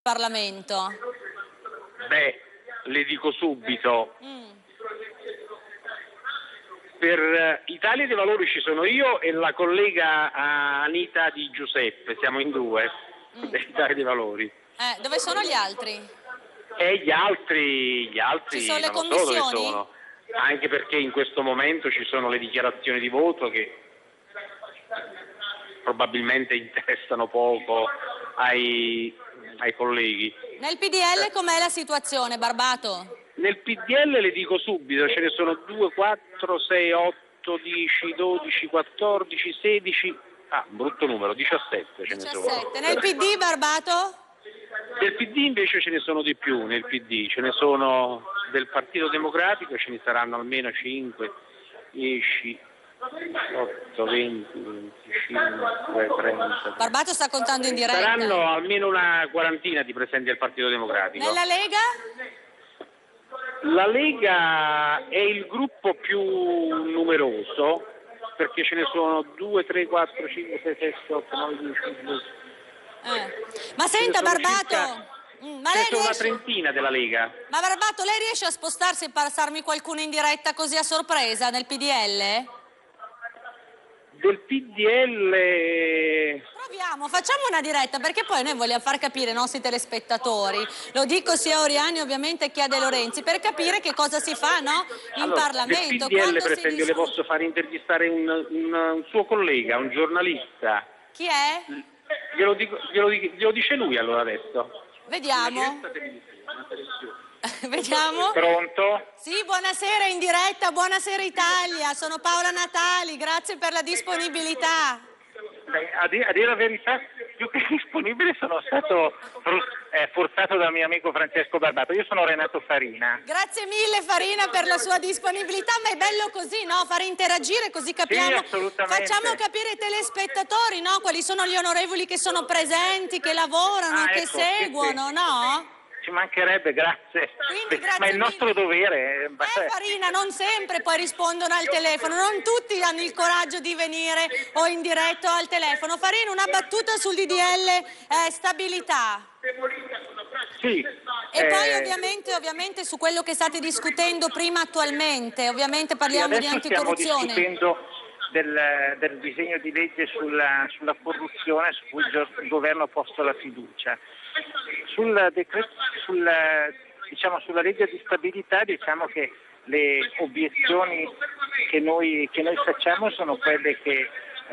Parlamento? Beh, le dico subito. Per Italia dei Valori ci sono io e la collega Anita Di Giuseppe, siamo in due, dell'Italia dei Valori. Dove sono gli altri? E gli altri Ci sono le non so dove commissioni? sono, anche perché in questo momento ci sono le dichiarazioni di voto che probabilmente interessano poco ai colleghi. Nel PDL com'è la situazione, Barbato? Nel PDL le dico subito, ce ne sono 2, 4, 6, 8, 10, 12, 14, 16, brutto numero, 17 ce ne sono. 17. Nel PD, Barbato? Del PD invece ce ne sono di più, nel PD ce ne sono del Partito Democratico, ce ne saranno almeno 5, 10, 18, 20, 25, 30. Barbato sta contando in diretta. Saranno almeno una quarantina di presenti del Partito Democratico. Nella Lega? La Lega è il gruppo più numeroso perché ce ne sono 2, 3, 4, 5, 6, 7, 8, 9, 10, 11. Ma senta, Barbato, ma lei Ce ne sono una riesce... trentina della Lega. Ma Barbato, lei riesce a spostarsi e passarmi qualcuno in diretta così a sorpresa nel PDL? Del PDL... Proviamo, facciamo una diretta perché poi noi vogliamo far capire ai nostri telespettatori, lo dico sia a Oriani ovviamente che a De Lorenzi, per capire che cosa si fa, no? In Parlamento. Del PDL, quando per si esempio, le posso fare intervistare un suo collega, un giornalista. Chi è? Glielo dice lui allora adesso. Vediamo. Vediamo. Pronto? Sì, buonasera in diretta, buonasera Italia, sono Paola Natali, grazie per la disponibilità. Beh, a dire la verità, più che disponibile sono stato forzato dal mio amico Francesco Barbato. Io sono Renato Farina. Grazie mille Farina per la sua disponibilità, ma è bello così, no? Fare interagire così capiamo. Sì, assolutamente. Facciamo capire ai telespettatori, no? Quali sono gli onorevoli che sono presenti, che lavorano, che ecco, seguono, sì. no? Ci mancherebbe, grazie. Quindi, grazie ma è il nostro mille. dovere. Farina, non sempre poi rispondono al telefono, non tutti hanno il coraggio di venire o in diretto al telefono. Farina, una battuta sul DDL stabilità. Sì. E poi ovviamente su quello che state discutendo prima attualmente, ovviamente parliamo di anticorruzione. Stiamo discutendo del disegno di legge sulla corruzione su cui il governo ha posto la fiducia. Sulla legge di stabilità diciamo che le obiezioni che noi facciamo sono quelle che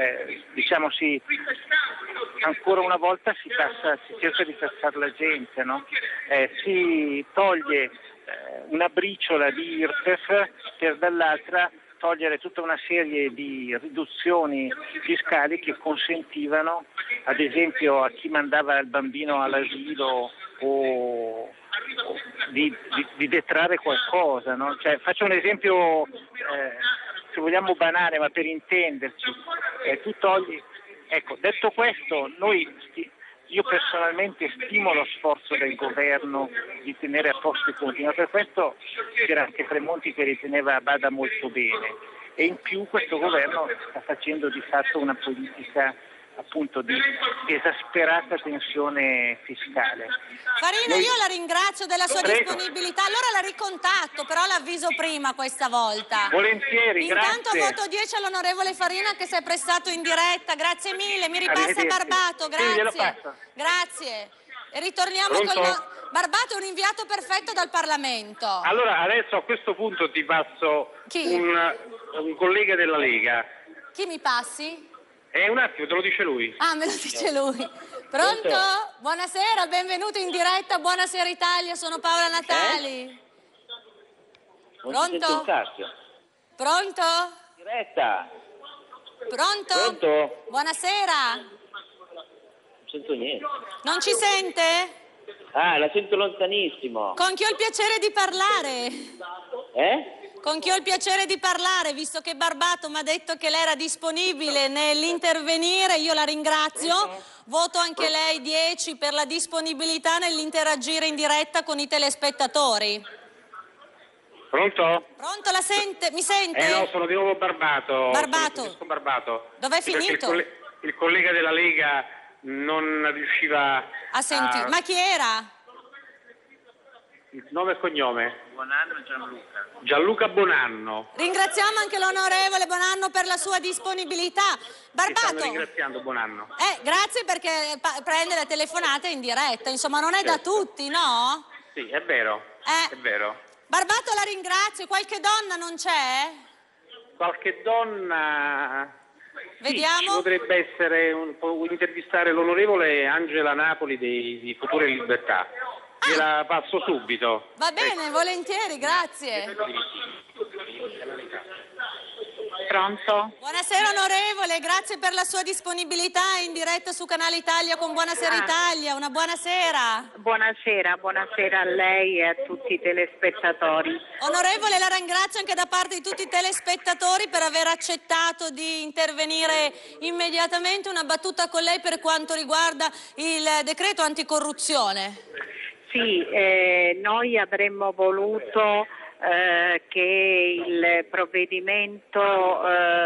ancora una volta si cerca di tassare la gente, no? Si toglie una briciola di IRPEF per dall'altra togliere tutta una serie di riduzioni fiscali che consentivano, ad esempio, a chi mandava il bambino all'asilo o di detrarre qualcosa, no? Cioè, faccio un esempio, se vogliamo banale, ma per intenderci, tu togli. Ecco, detto questo, io personalmente stimo lo sforzo del governo di tenere a posto i conti, ma per questo c'era anche Tremonti che riteneva Bada molto bene, e in più questo governo sta facendo di fatto una politica appunto di esasperata tensione fiscale. Farina, io la ringrazio della sua disponibilità, allora la ricontatto, però l'avviso prima questa volta. Volentieri, Intanto grazie. voto 10 all'onorevole Farina che si è prestato in diretta, grazie mille, mi ripassa Barbato, grazie. Sì, grazie. E ritorniamo con Barbato, è un inviato perfetto dal Parlamento. Allora, adesso a questo punto ti passo un collega della Lega. Chi mi passi? Un attimo, te lo dice lui. Ah, me lo dice lui. Pronto? Buonasera, benvenuto in diretta, buonasera Italia, sono Paola Natali. Pronto? Pronto? Diretta. Pronto? Pronto? Buonasera. Non sento niente. Non ci sente? La sento lontanissimo. Con chi ho il piacere di parlare? Con chi ho il piacere di parlare, visto che Barbato mi ha detto che lei era disponibile nell'intervenire, io la ringrazio. Voto anche lei 10 per la disponibilità nell'interagire in diretta con i telespettatori. Pronto? Pronto, la sente? Mi sente? No, sono di nuovo Barbato. Barbato. Barbato. Dov'è finito? Il collega della Lega non riusciva a sentire. Ma chi era? Il nome e cognome? Bonanno Gianluca. Gianluca Bonanno. Ringraziamo anche l'onorevole Bonanno per la sua disponibilità. Barbato. Ti stanno ringraziando, Bonanno. Grazie perché prende le telefonate in diretta, insomma non è da tutti, no? Sì, è vero, è vero. Barbato, la ringrazio. Qualche donna non c'è? Qualche donna... Vediamo. Sì, ci potrebbe essere, intervistare l'onorevole Angela Napoli di Future Libertà. Gliela passo subito. Va bene, volentieri, grazie. Pronto? Buonasera onorevole, grazie per la sua disponibilità in diretta su Canale Italia con Buonasera Italia. Una buona sera. Buonasera a lei e a tutti i telespettatori. Onorevole, la ringrazio anche da parte di tutti i telespettatori per aver accettato di intervenire immediatamente. Una battuta con lei per quanto riguarda il decreto anticorruzione. Sì, noi avremmo voluto che il provvedimento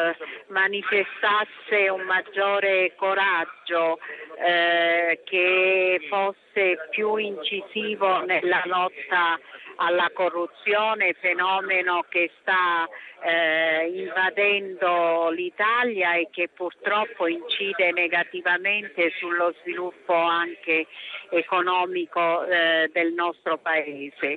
manifestasse un maggiore coraggio, che fosse più incisivo nella lotta alla corruzione, fenomeno che sta invadendo l'Italia e che purtroppo incide negativamente sullo sviluppo anche economico del nostro Paese.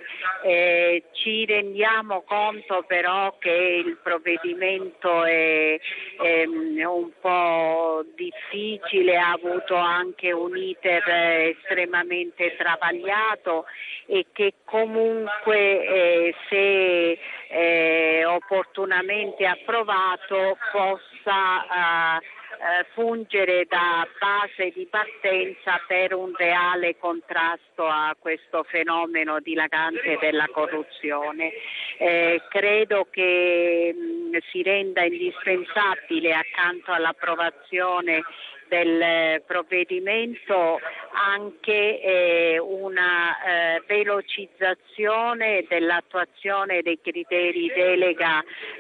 Ci rendiamo conto però che il provvedimento è un po' difficile, ha avuto anche un iter estremamente travagliato e che comunque se opportunamente approvato possa fungere da base di partenza per un reale contrasto a questo fenomeno dilagante della corruzione. Credo che si renda indispensabile, accanto all'approvazione del provvedimento, anche una velocizzazione dell'attuazione dei criteri delega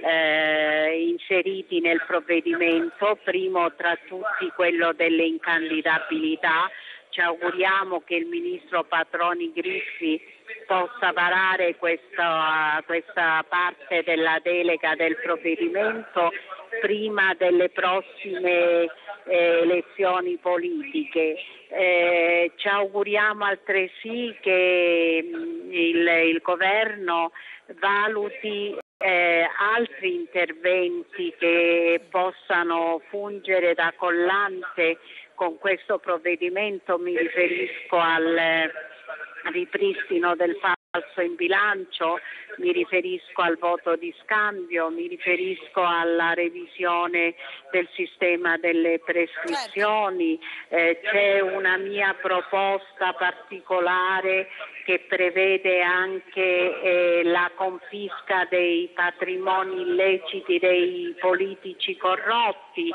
inseriti nel provvedimento, primo tra tutti quello delle incandidabilità. Ci auguriamo che il ministro Patroni Griffi possa varare questa parte della delega del provvedimento prima delle prossime elezioni politiche. Ci auguriamo altresì che il governo valuti altri interventi che possano fungere da collante con questo provvedimento. Mi riferisco al ripristino del falso in bilancio, mi riferisco al voto di scambio, mi riferisco alla revisione del sistema delle prescrizioni. C'è una mia proposta particolare che prevede anche la confisca dei patrimoni illeciti dei politici corrotti.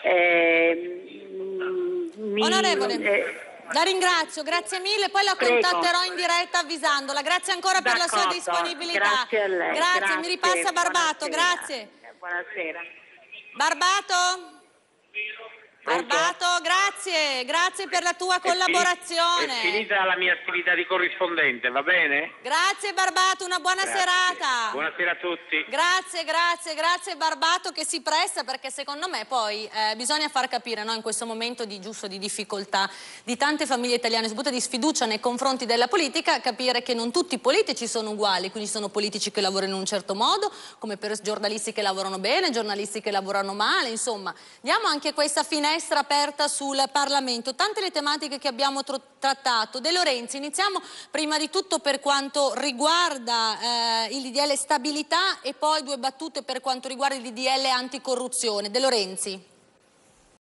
Onorevole, la ringrazio, grazie mille, poi la contatterò in diretta avvisandola. Grazie ancora per la sua disponibilità. Grazie a lei. Grazie, mi ripassa Barbato, grazie. Buonasera. Barbato? Barbato, grazie per la tua collaborazione. È finita la mia attività di corrispondente, va bene? Grazie Barbato, una buona serata. Buonasera a tutti. Grazie Barbato, che si presta, perché secondo me poi bisogna far capire, no, in questo momento di difficoltà di tante famiglie italiane, soprattutto di sfiducia nei confronti della politica, capire che non tutti i politici sono uguali, quindi sono politici che lavorano in un certo modo, come per giornalisti che lavorano bene, giornalisti che lavorano male, insomma, diamo anche questa finestra aperta sul Parlamento. Tante le tematiche che abbiamo trattato. De Lorenzi, iniziamo prima di tutto per quanto riguarda il DDL stabilità e poi due battute per quanto riguarda il DDL anticorruzione. De Lorenzi.